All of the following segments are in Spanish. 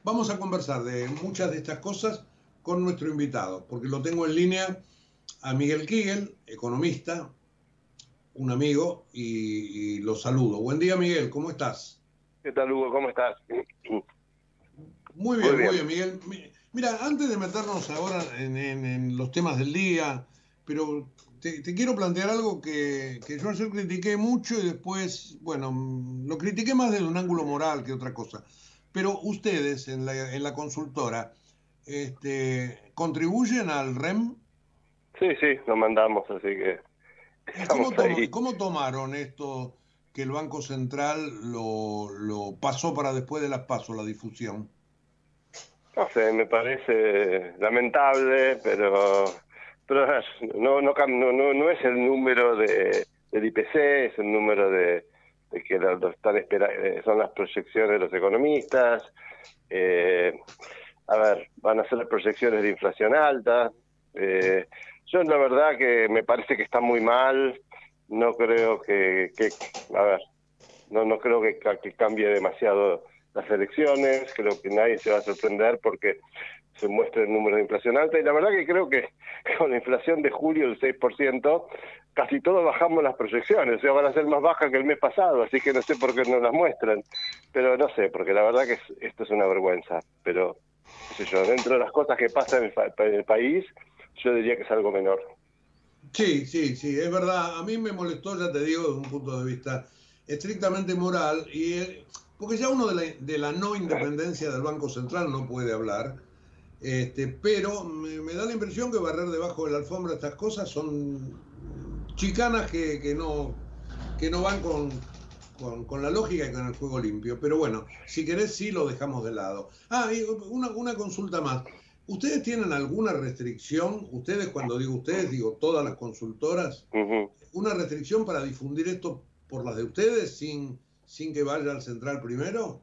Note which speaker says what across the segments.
Speaker 1: Vamos a conversar de muchas de estas cosas con nuestro invitado, porque lo tengo en línea a Miguel Kigel, economista, un amigo, y lo saludo. Buen día, Miguel, ¿cómo estás?
Speaker 2: ¿Qué tal, Hugo? ¿Cómo estás? Muy
Speaker 1: Muy
Speaker 2: bien.
Speaker 1: bien, Miguel. Mira, antes de meternos ahora en los temas del día, pero te quiero plantear algo que yo ayer critiqué mucho y después, bueno, lo critiqué más desde un ángulo moral que otra cosa. Pero ustedes en la consultora, ¿contribuyen al REM?
Speaker 2: Sí, sí, nos mandamos, así que
Speaker 1: ¿Y
Speaker 2: estamos ahí.
Speaker 1: cómo tomaron esto que el Banco Central lo pasó para después de las PASO, la difusión?
Speaker 2: No sé, me parece lamentable, pero no es el número del IPC, es el número de que lo están son las proyecciones de los economistas. Eh, a ver, van a ser las proyecciones de inflación alta. Yo la verdad que me parece que está muy mal. No creo a ver, no creo que cambie demasiado las elecciones. Creo que nadie se va a sorprender porque se muestra el número de inflación alta. Y la verdad que creo que con la inflación de julio del 6%, casi todos bajamos las proyecciones. O sea, van a ser más bajas que el mes pasado. Así que no sé por qué no las muestran. Pero no sé, porque la verdad que esto es una vergüenza. Pero, qué sé yo, dentro de las cosas que pasan en el país, yo diría que es algo menor.
Speaker 1: Sí, sí, sí, es verdad. A mí me molestó, ya te digo, desde un punto de vista estrictamente moral, porque ya uno de la no independencia del Banco Central no puede hablar, pero me da la impresión que barrer debajo de la alfombra estas cosas son chicanas que no van con la lógica y con el juego limpio. Pero bueno, si querés sí lo dejamos de lado. Ah, y una consulta más. ¿Ustedes tienen alguna restricción? Ustedes, cuando digo ustedes, digo todas las consultoras,
Speaker 2: Ujú.
Speaker 1: una restricción para difundir esto por las de ustedes sin que vaya al central primero?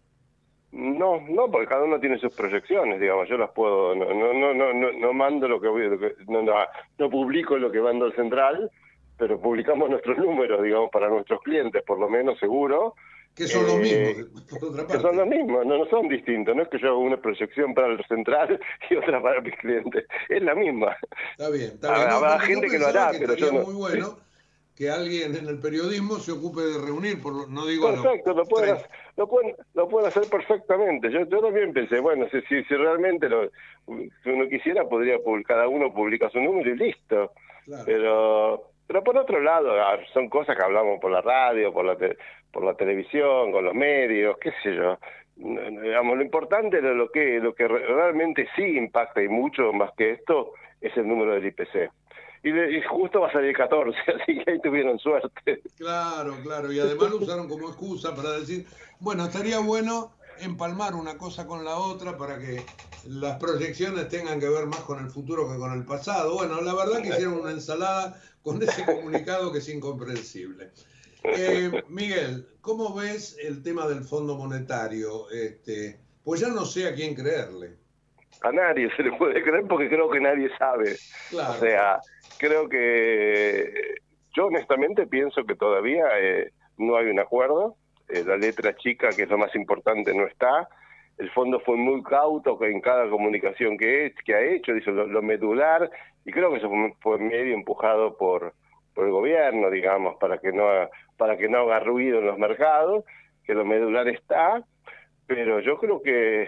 Speaker 2: No, porque cada uno tiene sus proyecciones, digamos. Yo las puedo, no mando lo que voy, no publico lo que mando al central, pero publicamos nuestros números, digamos, para nuestros clientes, por lo menos seguro,
Speaker 1: Que son los mismos,
Speaker 2: eh,
Speaker 1: por otra
Speaker 2: que son los
Speaker 1: parte.
Speaker 2: mismos, no son distintos. No es que yo haga una proyección para el central y otra para mis clientes, es la misma.
Speaker 1: Está bien, está
Speaker 2: A
Speaker 1: bien.
Speaker 2: ver,
Speaker 1: No,
Speaker 2: habrá
Speaker 1: porque yo
Speaker 2: gente que lo
Speaker 1: pensaba
Speaker 2: hará,
Speaker 1: que
Speaker 2: pero yo
Speaker 1: estaría
Speaker 2: no.
Speaker 1: muy bueno que alguien en el periodismo se ocupe de reunir, no digo a los
Speaker 2: Perfecto,
Speaker 1: tres.
Speaker 2: lo pueden hacer perfectamente. Yo también pensé, bueno, si realmente si uno quisiera, podría publicar, cada uno publica su número y listo.
Speaker 1: Claro.
Speaker 2: Pero por otro lado, son cosas que hablamos por la radio, por la televisión, con los medios, qué sé yo. Digamos, lo importante, lo que realmente sí impacta y mucho más que esto, es el número del IPC. Y justo va a salir 14, así que ahí tuvieron suerte.
Speaker 1: Claro, claro. Y además lo usaron como excusa para decir, bueno, estaría bueno empalmar una cosa con la otra para que las proyecciones tengan que ver más con el futuro que con el pasado. Bueno, la verdad que hicieron una ensalada con ese comunicado que es incomprensible. Miguel, ¿cómo ves el tema del Fondo Monetario? Pues ya no sé a quién creerle.
Speaker 2: A nadie se le puede creer porque creo que nadie sabe. O
Speaker 1: Claro,
Speaker 2: sea, creo que yo honestamente pienso que todavía no hay un acuerdo. La letra chica, que es lo más importante, no está. El fondo fue muy cauto en cada comunicación que ha hecho, dice lo medular, y creo que eso fue medio empujado por el gobierno, digamos, para que no haga ruido en los mercados, que lo medular está, pero yo creo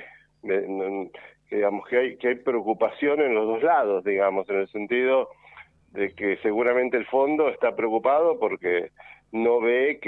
Speaker 2: digamos que hay preocupación en los dos lados, digamos, en el sentido de que seguramente el fondo está preocupado porque no ve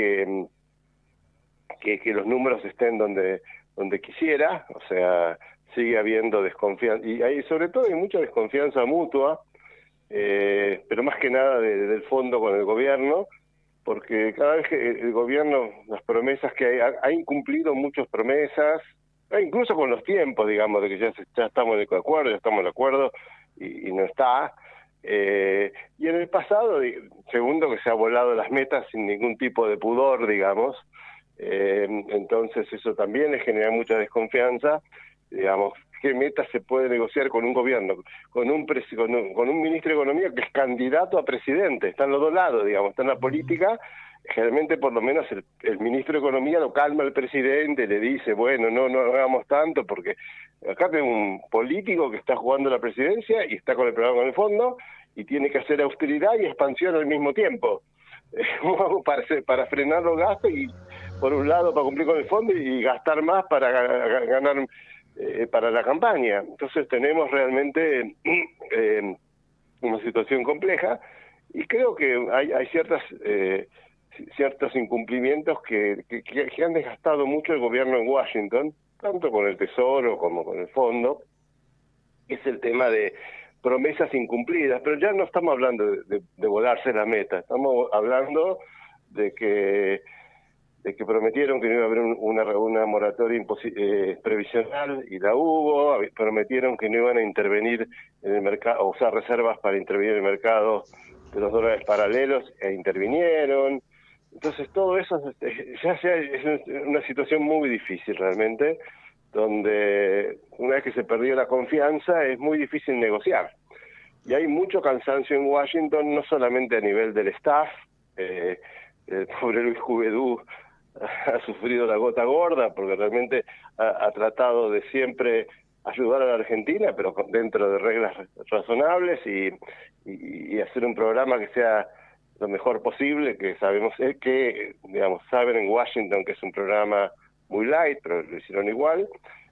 Speaker 2: que los números estén donde quisiera. O sea, sigue habiendo desconfianza, y hay, sobre todo hay mucha desconfianza mutua, pero más que nada del fondo con el gobierno, porque cada vez que el gobierno, las promesas que ha incumplido muchas promesas, incluso con los tiempos, digamos, de que ya estamos de acuerdo, ya estamos de acuerdo, y no está. Y en el pasado, segundo, que se ha volado las metas sin ningún tipo de pudor, digamos. Entonces eso también le genera mucha desconfianza, digamos. qué meta se puede negociar con un gobierno, con un ministro de Economía que es candidato a presidente. Está en los dos lados, digamos, está en la política. Generalmente, por lo menos, el ministro de Economía lo calma al presidente, le dice, bueno, no hagamos tanto, porque acá tengo un político que está jugando la presidencia y está con el programa con el fondo, y tiene que hacer austeridad y expansión al mismo tiempo, para frenar los gastos y, por un lado, para cumplir con el fondo y gastar más para ganar para la campaña. Entonces tenemos realmente una situación compleja, y creo que hay ciertos incumplimientos que han desgastado mucho el gobierno en Washington, tanto con el Tesoro como con el Fondo. Es el tema de promesas incumplidas, pero ya no estamos hablando de volarse la meta, estamos hablando de que prometieron que no iba a haber una moratoria previsional, y la hubo. Prometieron que no iban a intervenir en el mercado, o usar reservas para intervenir en el mercado de los dólares paralelos, e intervinieron. Entonces todo eso ya es una situación muy difícil realmente, donde una vez que se perdió la confianza es muy difícil negociar. Y hay mucho cansancio en Washington, no solamente a nivel del staff. El pobre Luis Juvedú ha sufrido la gota gorda, porque realmente ha tratado de siempre ayudar a la Argentina, pero dentro de reglas razonables, y hacer un programa que sea lo mejor posible, que sabemos que, digamos, saben en Washington que es un programa muy light, pero lo hicieron igual.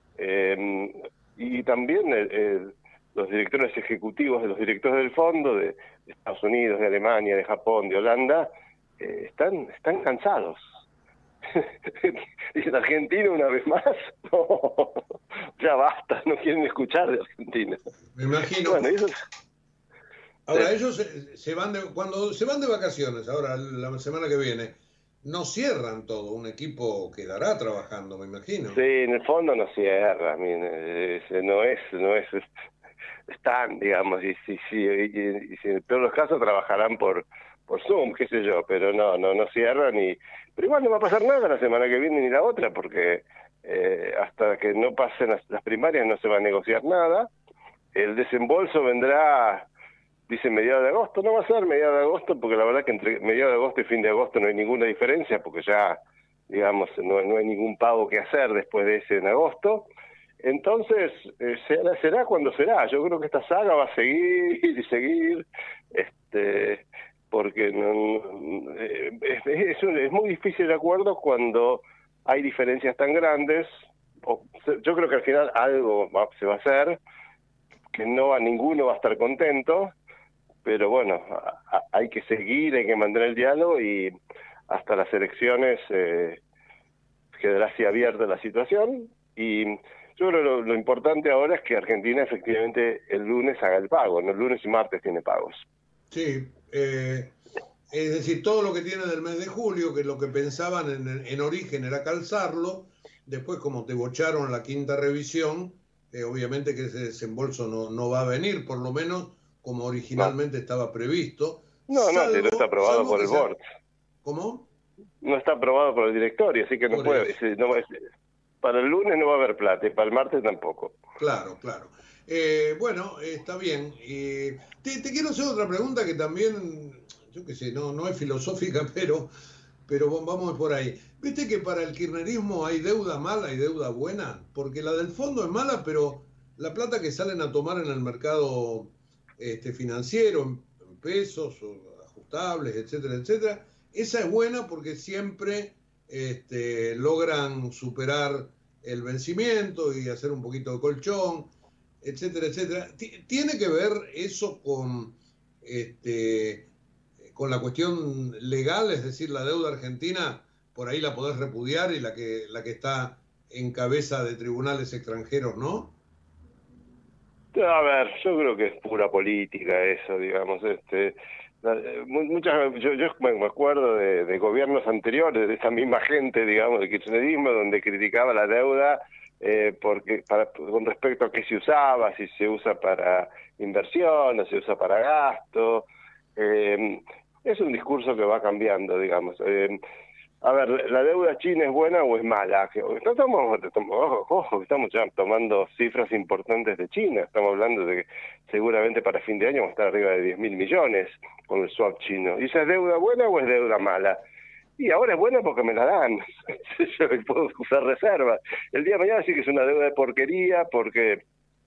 Speaker 2: Y también los directores ejecutivos de los directores del fondo de Estados Unidos, de Alemania, de Japón, de Holanda, están cansados. Dicen, Argentina una vez más, no, ya basta, no quieren escuchar de Argentina.
Speaker 1: Me imagino.
Speaker 2: Bueno, eso...
Speaker 1: Ahora, ellos cuando se van de vacaciones, ahora la semana que viene, no cierran todo, un equipo quedará trabajando, me imagino.
Speaker 2: Sí, en el fondo no cierra, no es, están, digamos, y si en el peor de los casos trabajarán por Zoom, qué sé yo, pero no cierran, pero igual no va a pasar nada la semana que viene ni la otra, porque hasta que no pasen las primarias no se va a negociar nada. El desembolso vendrá, dice, mediados de agosto. No va a ser mediados de agosto, porque la verdad que entre mediados de agosto y fin de agosto no hay ninguna diferencia, porque ya, digamos, no hay ningún pago que hacer después de ese en agosto. Entonces, será cuando será. Yo creo que esta saga va a seguir y seguir, porque es muy difícil el acuerdo cuando hay diferencias tan grandes. Yo creo que al final algo se va a hacer, que ninguno va a estar contento, pero bueno, hay que seguir, hay que mantener el diálogo, y hasta las elecciones quedará así abierta la situación. Y yo creo que lo importante ahora es que Argentina efectivamente el lunes haga el pago, no el lunes y martes tiene pagos.
Speaker 1: Sí, es decir, todo lo que tiene del mes de julio, que lo que pensaban en origen era calzarlo, después como te bocharon la quinta revisión, obviamente que ese desembolso no va a venir, por lo menos como originalmente estaba previsto.
Speaker 2: No, si no está aprobado por el board.
Speaker 1: ¿Cómo?
Speaker 2: No está aprobado por el directorio, así que no puede. Para el lunes no va a haber plata, y para el martes tampoco.
Speaker 1: Claro. Bueno, está bien. Te quiero hacer otra pregunta que también, yo qué sé, no es filosófica, pero vamos por ahí. ¿Viste que para el kirchnerismo hay deuda mala y deuda buena? Porque la del fondo es mala, pero la plata que salen a tomar en el mercado financiero, en pesos o ajustables, etcétera, esa es buena porque siempre logran superar el vencimiento y hacer un poquito de colchón, etcétera. ¿Tiene que ver eso con la cuestión legal? Es decir, la deuda argentina, por ahí la podés repudiar, y la que está en cabeza de tribunales extranjeros, ¿no?
Speaker 2: A ver, yo creo que es pura política eso, digamos. Yo me acuerdo de gobiernos anteriores, de esa misma gente, digamos, del kirchnerismo, donde criticaba la deuda con respecto a qué se usaba, si se usa para inversión o se usa para gasto. Es un discurso que va cambiando, digamos. A ver, ¿la deuda china es buena o es mala? Estamos ya tomando cifras importantes de China. Estamos hablando de que seguramente para fin de año vamos a estar arriba de 10.000 millones con el swap chino. ¿Y esa es deuda buena o es deuda mala? Y ahora es buena porque me la dan. Yo puedo usar reservas. El día de mañana sí que es una deuda de porquería porque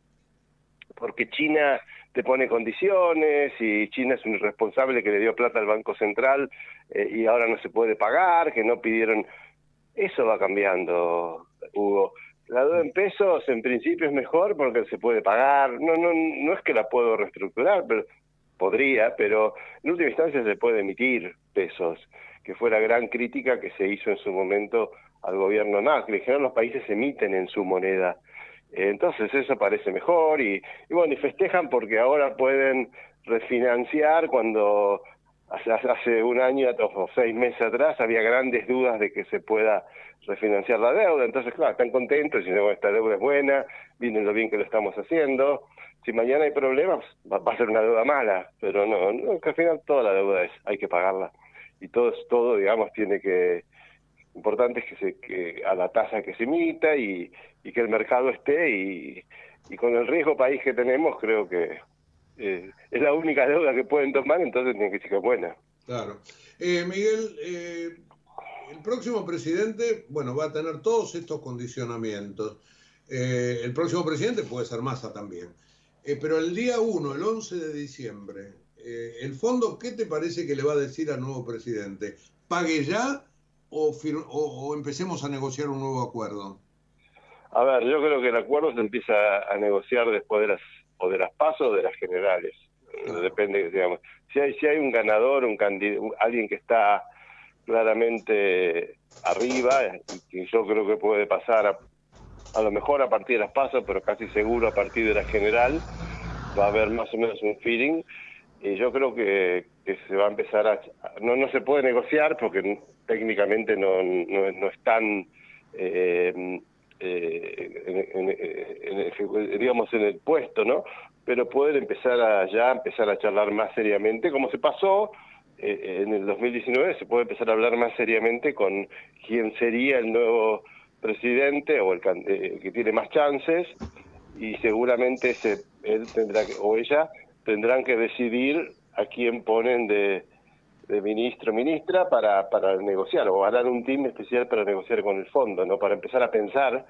Speaker 2: China te pone condiciones y China es un irresponsable que le dio plata al Banco Central y ahora no se puede pagar, que no pidieron. Eso va cambiando, Hugo. La deuda en pesos en principio es mejor porque se puede pagar. No es que la puedo reestructurar, pero podría, pero en última instancia se puede emitir pesos, que fue la gran crítica que se hizo en su momento al gobierno Macri. En general los países emiten en su moneda. Entonces eso parece mejor y bueno, y festejan porque ahora pueden refinanciar cuando hace un año o 6 meses atrás había grandes dudas de que se pueda refinanciar la deuda. Entonces, claro, están contentos y dicen, bueno, esta deuda es buena, miren lo bien que lo estamos haciendo. Si mañana hay problemas, va a ser una deuda mala, pero no, que al final toda la deuda hay que pagarla. Y todo, digamos, tiene que... Importante es que a la tasa que se emita y que el mercado esté y con el riesgo país que tenemos creo que es la única deuda que pueden tomar, entonces tiene que ser que es buena.
Speaker 1: Claro. Miguel, el próximo presidente, bueno, va a tener todos estos condicionamientos. El próximo presidente puede ser Massa también. Pero el día 1, el 11 de diciembre, el fondo, ¿qué te parece que le va a decir al nuevo presidente? ¿Pague ya o empecemos a negociar un nuevo acuerdo?
Speaker 2: A ver, yo creo que el acuerdo se empieza a negociar después de las PASO o de las generales. Claro. Depende, digamos. Si hay un ganador, alguien que está claramente arriba, y yo creo que puede pasar a lo mejor a partir de las PASO, pero casi seguro a partir de la general, va a haber más o menos un feeling. Y yo creo que se va a empezar no se puede negociar porque técnicamente no están digamos en el puesto, ¿no? Pero pueden empezar a charlar más seriamente, como se pasó en el 2019, se puede empezar a hablar más seriamente con quién sería el nuevo presidente o el que tiene más chances, y seguramente él o ella tendrán que decidir a quién ponen de ministro o ministra para negociar, o harán un team especial para negociar con el fondo, ¿no? Para empezar a pensar.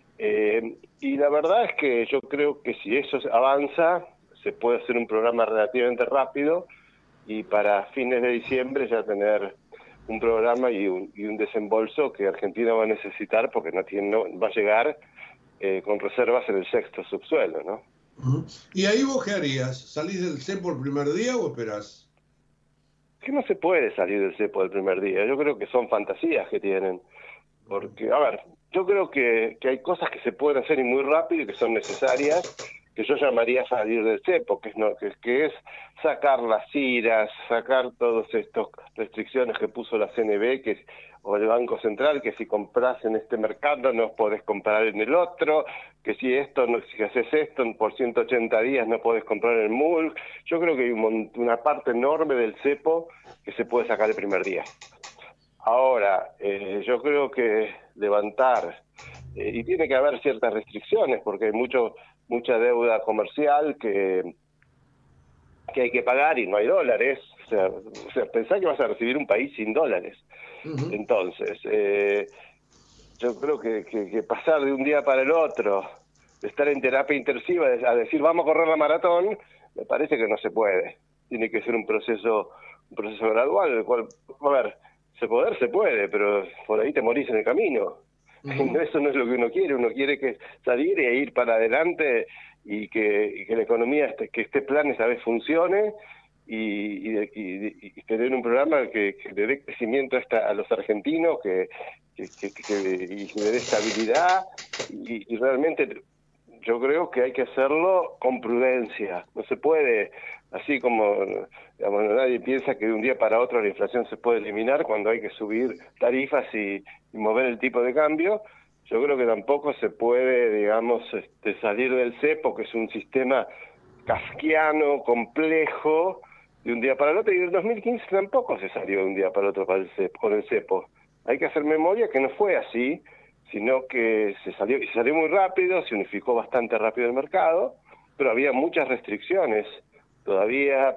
Speaker 2: Y la verdad es que yo creo que si eso avanza, se puede hacer un programa relativamente rápido y para fines de diciembre ya tener un programa y un desembolso que Argentina va a necesitar porque no va a llegar con reservas en el sexto subsuelo, ¿no?
Speaker 1: ¿Y ahí vos qué harías? ¿Salís del cepo el primer día o esperás?
Speaker 2: Que no se puede salir del cepo el primer día. Yo creo que son fantasías que tienen. Porque, a ver, yo creo que hay cosas que se pueden hacer y muy rápido y que son necesarias, que yo llamaría salir del cepo, que es sacar las IRAs, sacar todas estas restricciones que puso la CNB o el Banco Central, que si compras en este mercado no podés comprar en el otro, que si haces esto por 180 días no podés comprar en el MULC. Yo creo que hay una parte enorme del cepo que se puede sacar el primer día. Ahora, yo creo que levantar, y tiene que haber ciertas restricciones, porque hay mucha deuda comercial que hay que pagar y no hay dólares. O sea, pensá que vas a recibir un país sin dólares. Uh-huh. Entonces, yo creo que pasar de un día para el otro, de estar en terapia intensiva, a decir vamos a correr la maratón, me parece que no se puede. Tiene que ser un proceso gradual, el cual, a ver, se puede, pero por ahí te morís en el camino. Uh-huh. Eso no es lo que uno quiere que salir e ir para adelante y que la economía, que este plan esta vez funcione y tener un programa que le dé crecimiento a los argentinos, que le dé estabilidad y realmente yo creo que hay que hacerlo con prudencia. No se puede, así como digamos, nadie piensa que de un día para otro la inflación se puede eliminar cuando hay que subir tarifas y mover el tipo de cambio. Yo creo que tampoco se puede, digamos, salir del cepo, que es un sistema kafkiano, complejo, de un día para el otro, y en el 2015 tampoco se salió de un día para el otro con el cepo. hay que hacer memoria que no fue así, sino que se salió muy rápido, se unificó bastante rápido el mercado, pero había muchas restricciones todavía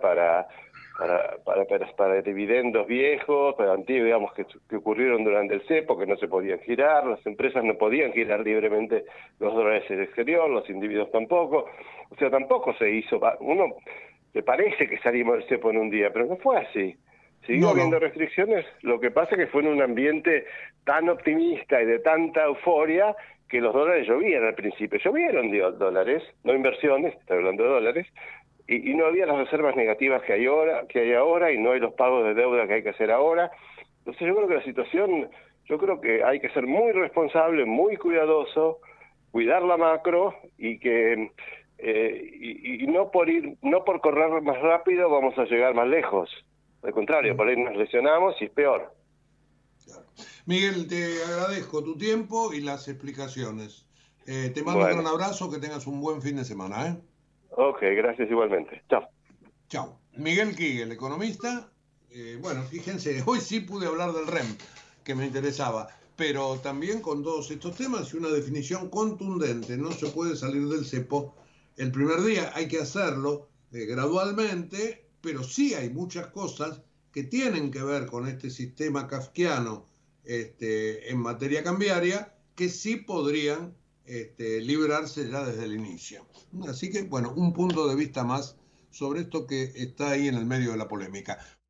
Speaker 2: para dividendos viejos, para antiguos, digamos, que ocurrieron durante el cepo, que no se podían girar, las empresas no podían girar libremente los dólares en el exterior, los individuos tampoco, o sea, tampoco se hizo, uno le parece que salimos del cepo en un día, pero no fue así. Siguió habiendo restricciones, lo que pasa es que fue en un ambiente tan optimista y de tanta euforia que los dólares llovían al principio. Llovieron dólares, no inversiones, estoy hablando de dólares, y no había las reservas negativas que hay ahora, y no hay los pagos de deuda que hay que hacer ahora. Entonces yo creo que la situación, yo creo que hay que ser muy responsable, muy cuidadoso, cuidar la macro y que y no por correr más rápido vamos a llegar más lejos. Al contrario, por ahí nos lesionamos y es peor.
Speaker 1: Miguel, te agradezco tu tiempo y las explicaciones. Te mando un gran abrazo, que tengas un buen fin de semana, ¿eh?
Speaker 2: Ok, gracias igualmente. Chao.
Speaker 1: Chao. Miguel Quigue, el economista. Bueno, fíjense, hoy sí pude hablar del REM, que me interesaba, pero también con todos estos temas y una definición contundente. No se puede salir del cepo el primer día, hay que hacerlo gradualmente, pero sí hay muchas cosas que tienen que ver con este sistema kafkiano en materia cambiaria que sí podrían librarse ya desde el inicio. Así que, bueno, un punto de vista más sobre esto que está ahí en el medio de la polémica.